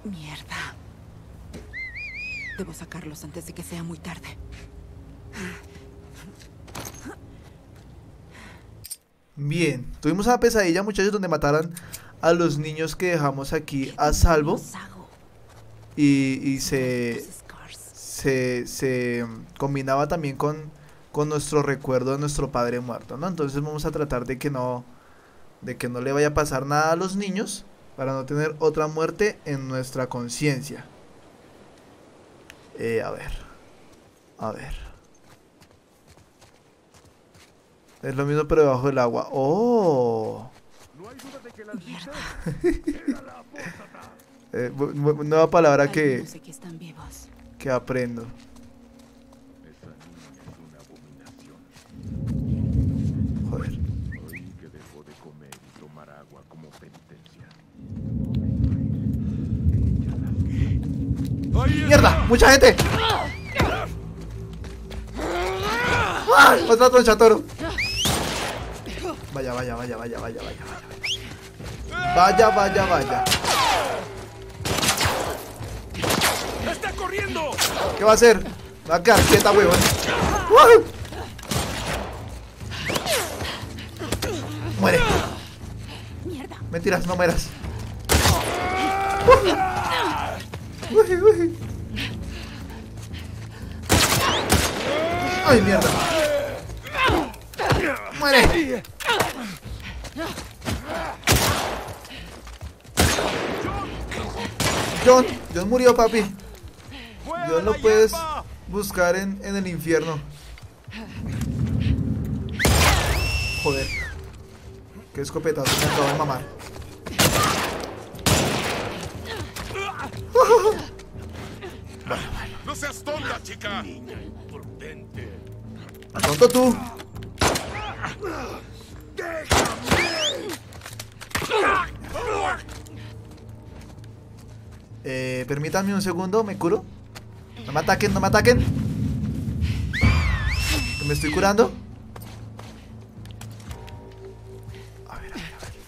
Mierda. Debo sacarlos antes de que sea muy tarde. Bien, tuvimos una pesadilla, muchachos, donde mataran a los niños que dejamos aquí a salvo. Y se combinaba también con nuestro recuerdo de nuestro padre muerto, ¿no? Entonces vamos a tratar de que no le vaya a pasar nada a los niños, para no tener otra muerte en nuestra conciencia. A ver. Es lo mismo pero debajo del agua. ¡Oh! Nueva palabra que aprendo. Joder. ¡Mierda! ¡Mucha gente! ¡Ah! ¡Otra troncha, toro! Vaya. Vaya. ¡Está corriendo! ¿Qué va a hacer? Me va a quedar quieta, huevón. ¡Uy! Muere. Mentiras, no mueras. Uy. Ay, mierda. Muere. John murió, papi. John lo puedes buscar en el infierno. Joder. Qué escopetazo me acabo de mamar. ¡No seas tonta, chica! ¡Tonto tú! Permítanme un segundo, me curo. No me ataquen. Me estoy curando. A ver.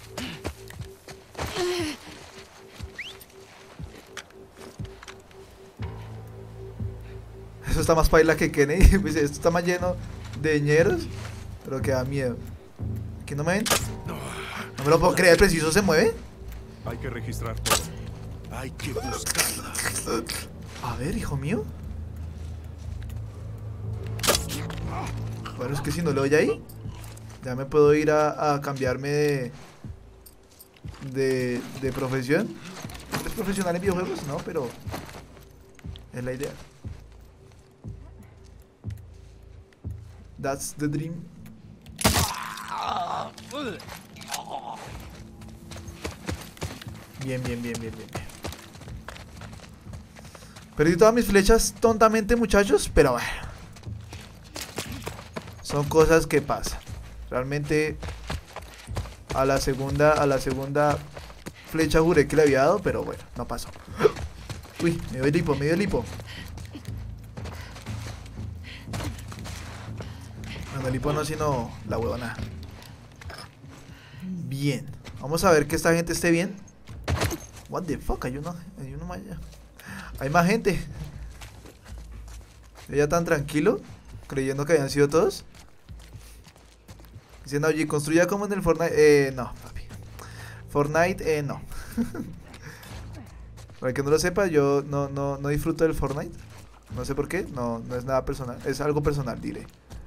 Eso está más paila que Kennedy. Pues esto está más lleno de ñeros, pero que da miedo. ¿Aquí no me ven? No me lo puedo creer, preciso se mueve. Hay que registrar todo. Hay que buscarla. A ver, hijo mío. Bueno, es que si no lo doy ahí, ya me puedo ir a cambiarme de profesión. ¿Eres profesional en videojuegos? No, pero es la idea. That's the dream. Bien. Perdí todas mis flechas tontamente, muchachos, pero bueno. Son cosas que pasan. Realmente a la segunda flecha juré que le había dado, pero bueno, no pasó. Uy, me dio el hipo. No, el hipo no, sino la huevona. Bien. Vamos a ver que esta gente esté bien. What the fuck, hay uno más allá. Hay más gente. Yo ya tan tranquilo, creyendo que habían sido todos. Diciendo, oye, construya como en el Fortnite. No, papi. Fortnite, no. Para el que no lo sepa, yo no disfruto del Fortnite. No sé por qué, no es nada personal. Es algo personal, diré.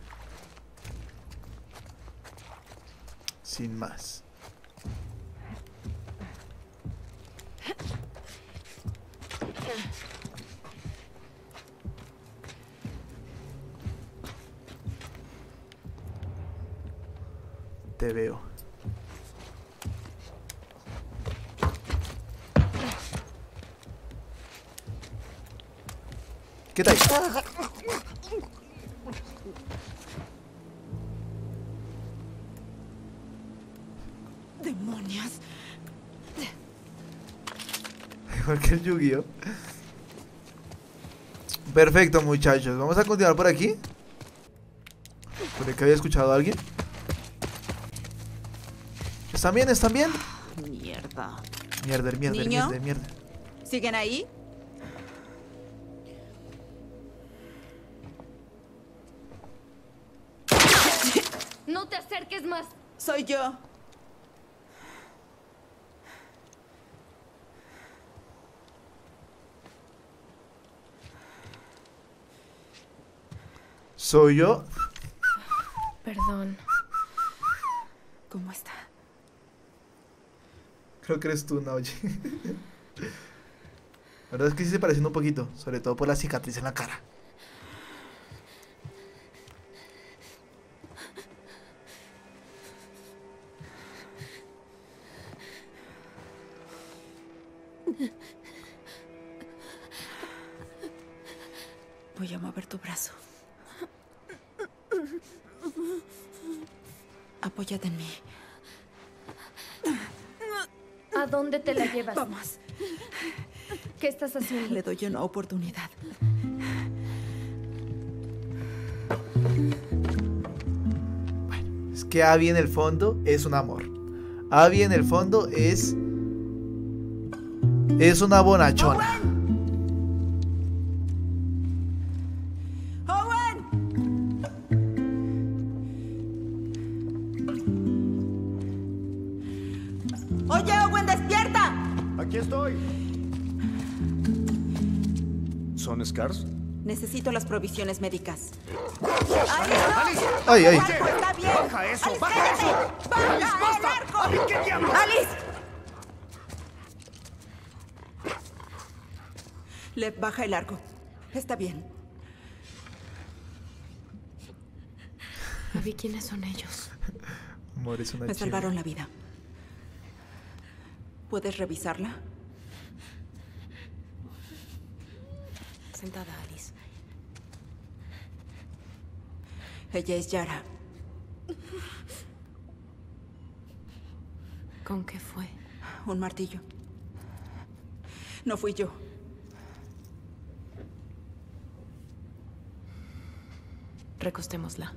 Sin más. Te veo. ¿Qué tal? ¡Demonios! Igual que el Yu-Gi-Oh. Perfecto, muchachos. Vamos a continuar por aquí. ¿Por que había escuchado a alguien? ¿Están bien? Mierda. Mierda. ¿Siguen ahí? No te acerques más. Soy yo. ¿Soy yo? Perdón. ¿Cómo está? Creo que eres tú, Naoji. La verdad es que sí se parecen un poquito, sobre todo por la cicatriz en la cara. Voy a mover tu brazo. Apóyate en mí. ¿A dónde te la llevas? Vamos. ¿Qué estás haciendo? Le doy una oportunidad. Es que Abby en el fondo es un amor. Abby en el fondo es una bonachona. Oye, Owen, despierta. Aquí estoy. ¿Son Scars? Necesito las provisiones médicas. ¡Alice! Ay, ay. ¡Alice! ¡Está bien! ¡Baja eso! ¡Alice, ¡Baja espérate! eso! ¡Baja ¡Alice, el basta! arco! ¡Alice, qué diablos! ¡Alice! Lev, baja el arco. Está bien. Abby, ¿quiénes son ellos? Amor, es una Me chiva. salvaron la vida. ¿Puedes revisarla? Sentada, Alice. Ella es Yara. ¿Con qué fue? Un martillo. No fui yo. Recostémosla.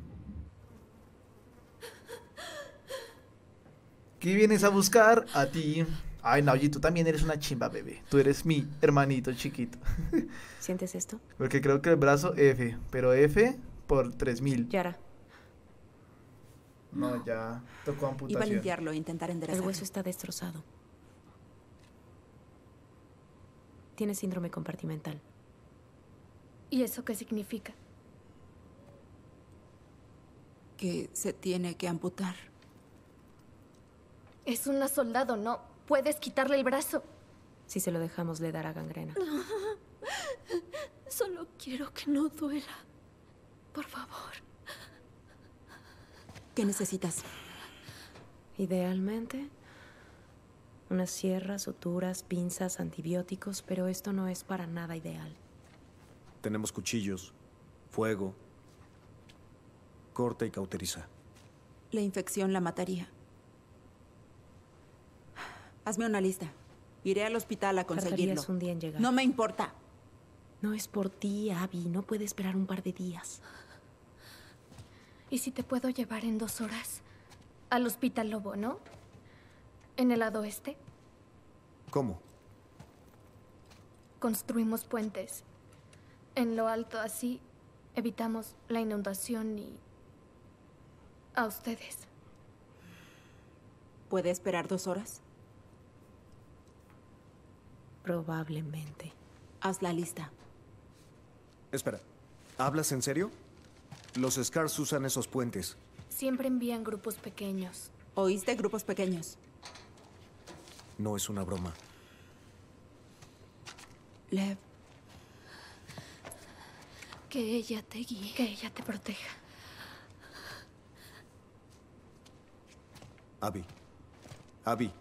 ¿Qué vienes a buscar? A ti. Ay, Naoji, tú también eres una chimba, bebé. Tú eres mi hermanito chiquito. ¿Sientes esto? Porque creo que el brazo F, pero F por 3000. Yara, No, ya tocó Iba a amputación. limpiarlo e intentar el enderezarlo. hueso está destrozado. Tiene síndrome compartimental. ¿Y eso qué significa? Que se tiene que amputar. Es una soldado, ¿no? Puedes quitarle el brazo. Si se lo dejamos, le dará gangrena. Solo quiero que no duela. Por favor. ¿Qué necesitas? Idealmente, unas sierras, suturas, pinzas, antibióticos, pero esto no es para nada ideal. Tenemos cuchillos, fuego. Corta y cauteriza. La infección la mataría. Hazme una lista. Iré al hospital a conseguirlo. Tardarías un día en llegar. No me importa. No es por ti, Abby. No puede esperar un par de días. ¿Y si te puedo llevar en 2 horas? Al Hospital Lobo, ¿no? En el lado oeste. ¿Cómo? Construimos puentes. En lo alto, así evitamos la inundación y... a ustedes. ¿Puede esperar 2 horas? Probablemente. Haz la lista. Espera, ¿hablas en serio? Los Scars usan esos puentes. Siempre envían grupos pequeños. ¿Oíste? Grupos pequeños. No es una broma. Lev, Que ella te guíe. Que ella te proteja. Abby. Abby.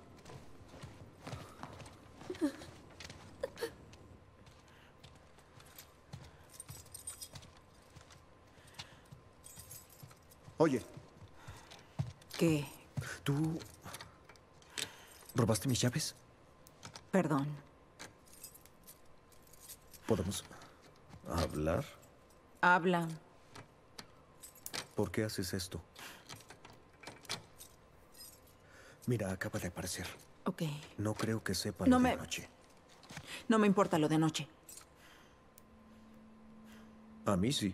Oye, ¿qué? ¿tú robaste mis llaves? Perdón. ¿Podemos hablar? Habla. ¿Por qué haces esto? Mira, acaba de aparecer. Ok. No creo que sepa No lo de me- anoche. No me importa lo de anoche. A mí sí.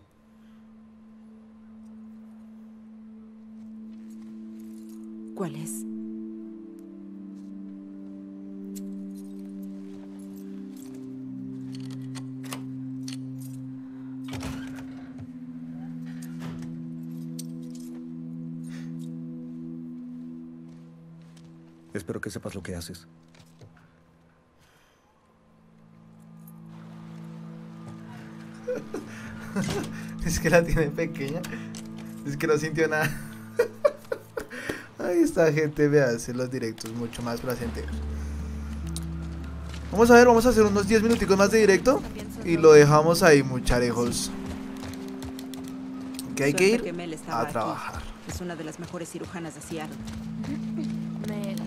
¿Cuál es? Espero que sepas lo que haces. Es que la tiene pequeña. Es que no sintió nada. Ahí está, gente. Vea, hacer los directos mucho más placenteros. Vamos a ver, vamos a hacer unos 10 minuticos más de directo. Y lo dejamos ahí, mucharejos. Que hay que Suerte ir Mel estaba a aquí. trabajar. Es una de las mejores cirujanas de Seattle. Mel.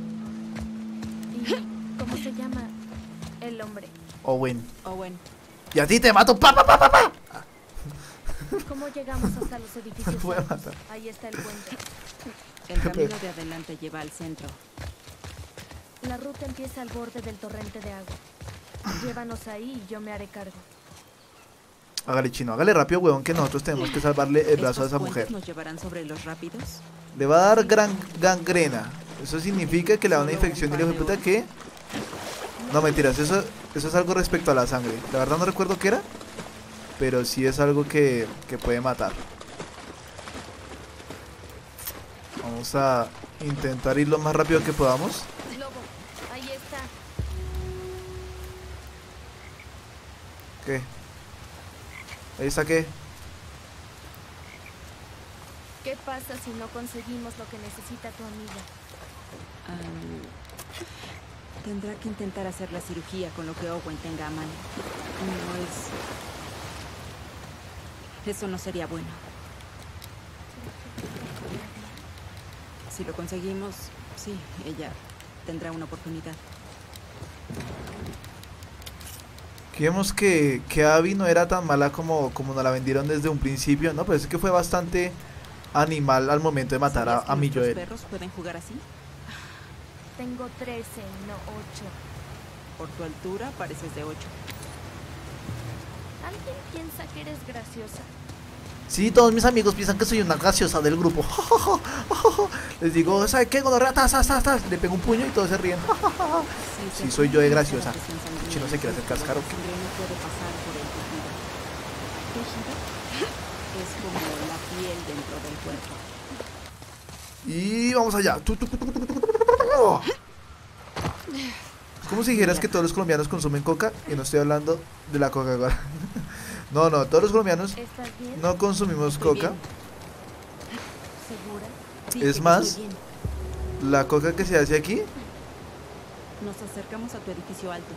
¿Y cómo se llama el hombre? Owen. Owen, Y a ti te mato. ¡Pa, pa, pa, pa, pa! ¿Cómo llegamos hasta los edificios Voy a altos? matar. Ahí está el puente. el camino de adelante lleva al centro. La ruta empieza al borde del torrente de agua. Llévanos ahí y yo me haré cargo. Hágale, chino, hágale rápido, huevón, que nosotros tenemos que salvarle el brazo a esa ¿Estos mujer. puentes nos llevarán sobre los rápidos? Le va a dar gangrena. Eso significa que le da una infección y le dijo puta que... No, mentiras, eso es algo respecto a la sangre. La verdad no recuerdo qué era, pero sí es algo que puede matar. Vamos a intentar ir lo más rápido que podamos. Lobo, ahí está. ¿Qué? Ahí está, ¿qué? ¿Qué pasa si no conseguimos lo que necesita tu amiga? Tendrá que intentar hacer la cirugía con lo que Owen tenga a mano. No es... Eso no sería bueno. Si lo conseguimos, sí, ella tendrá una oportunidad. Vemos que Abby no era tan mala como nos la vendieron desde un principio, ¿no? Pero es que fue bastante animal al momento de matar ¿Sabías que a mi nuestros Joel. perros pueden jugar así? Tengo 13, no 8. Por tu altura pareces de 8. ¿Alguien piensa que eres graciosa? Sí, todos mis amigos piensan que soy una graciosa del grupo. Les digo, ¿sabe qué? Gonorrea, tas, tas, tas, tas. Le pego un puño y todos se ríen. Sí, soy yo de graciosa. Si no se quiere hacer cascar, ¿o qué? No puede pasar por el tejido. ¿Tejido? Es como la piel dentro del cuerpo. Y vamos allá. Es como si dijeras que todos los colombianos consumen coca. Y no estoy hablando de la Coca-Cola. No, todos los colombianos ¿Estás bien? no consumimos Estoy coca. bien. ¿Segura? Sí, Es que más, estoy bien. La coca que se hace aquí Nos acercamos a tu edificio alto.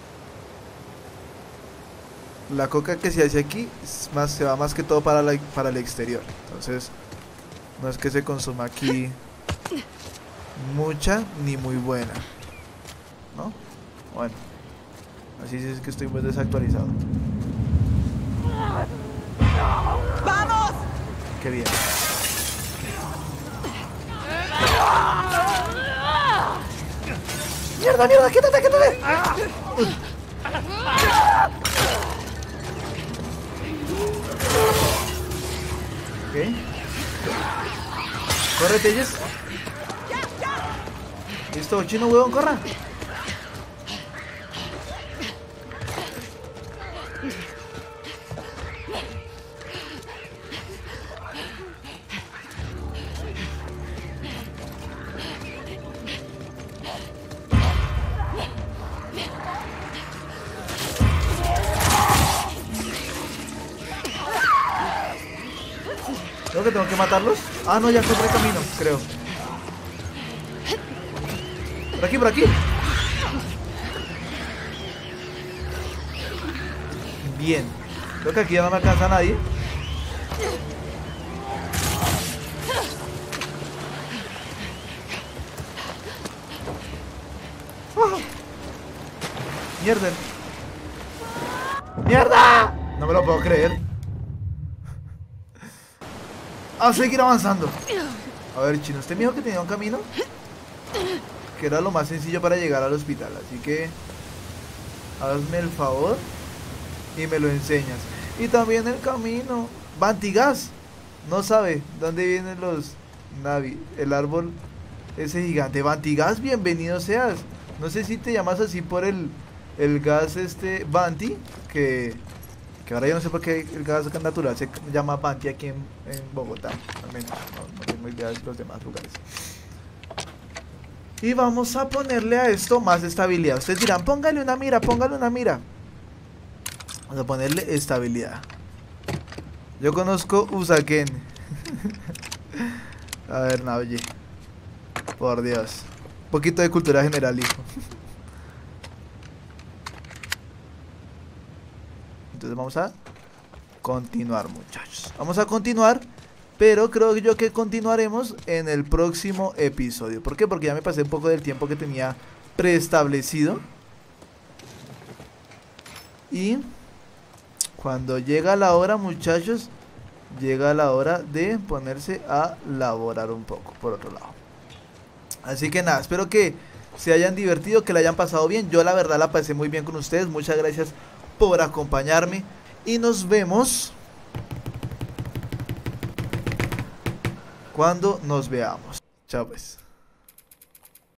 La coca que se hace aquí se va más que todo para el exterior. Entonces, no es que se consuma aquí mucha ni muy buena, ¿no? Bueno, así sí es que estoy muy desactualizado. ¡Vamos! Qué bien. ¡Mierda, mierda! ¡Quítate, quítate! Ok. Córrete, Jess. Listo, chino, huevón, corra. Creo que tengo que matarlos. Ah, no, ya encontré camino, creo. Por aquí, por aquí. Bien. Creo que aquí ya no me alcanza nadie. ¡Ah! ¡Mierda! ¡Mierda! No me lo puedo creer. A seguir avanzando. A ver, chino, usted me dijo que tenía un camino que era lo más sencillo para llegar al hospital, así que Hazme el favor y me lo enseñas. Y también el camino. Vantigas no sabe dónde vienen los Navi, el árbol ese gigante. Vantigas, bienvenido seas. No sé si te llamas así por el gas Vanti, que ahora yo no sé por qué el gas natural se llama Vanti aquí en Bogotá. Al menos no tengo idea de los demás lugares. Y vamos a ponerle a esto más estabilidad. Ustedes dirán, póngale una mira, póngale una mira. Vamos a ponerle estabilidad. Yo conozco Usaken. A ver, no, oye. Por Dios. Un poquito de cultura general, hijo. Entonces vamos a continuar, muchachos. Vamos a continuar. Pero creo yo que continuaremos en el próximo episodio. ¿Por qué? Porque ya me pasé un poco del tiempo que tenía preestablecido. Y cuando llega la hora, muchachos, llega la hora de ponerse a laborar un poco, por otro lado. Así que nada, espero que se hayan divertido, que la hayan pasado bien. Yo la verdad la pasé muy bien con ustedes. Muchas gracias por acompañarme. Y nos vemos cuando nos veamos. Chao pues.